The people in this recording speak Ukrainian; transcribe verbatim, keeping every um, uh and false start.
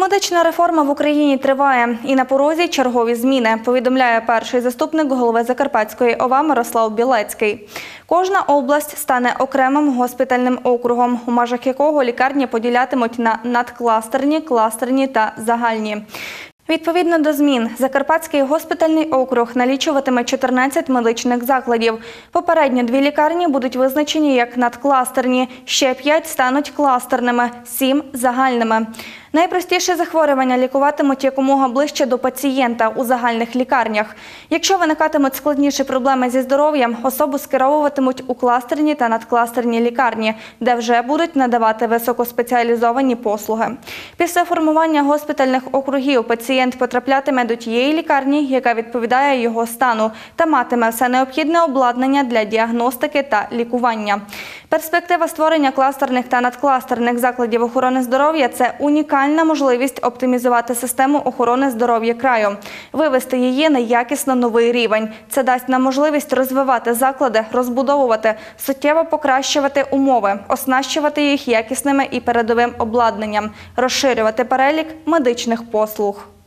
Медична реформа в Україні триває і на порозі чергові зміни, повідомляє перший заступник голови Закарпатської ОВА Мирослав Білецький. Кожна область стане окремим госпітальним округом, у межах якого лікарні поділятимуть на надкластерні, кластерні та загальні. Відповідно до змін, Закарпатський госпітальний округ налічуватиме чотирнадцять медичних закладів. Попередньо дві лікарні будуть визначені як надкластерні, ще п'ять стануть кластерними, сім – загальними. Найпростіші захворювання лікуватимуть якомога ближче до пацієнта у загальних лікарнях. Якщо виникатимуть складніші проблеми зі здоров'ям, особу скеровуватимуть у кластерні та надкластерні лікарні, де вже будуть надавати високоспеціалізовані послуги. Після формування госпітальних округів пацієнт потраплятиме до тієї лікарні, яка відповідає його стану, та матиме все необхідне обладнання для діагностики та лікування. Перспектива створення кластерних та надкластерних закладів охорони здоров'я – це унікальна можливість оптимізувати систему охорони здоров'я краю, вивести її на якісно новий рівень. Це дасть нам можливість розвивати заклади, розбудовувати, суттєво покращувати умови, оснащувати їх якісними і передовим обладнанням, розширювати перелік медичних послуг.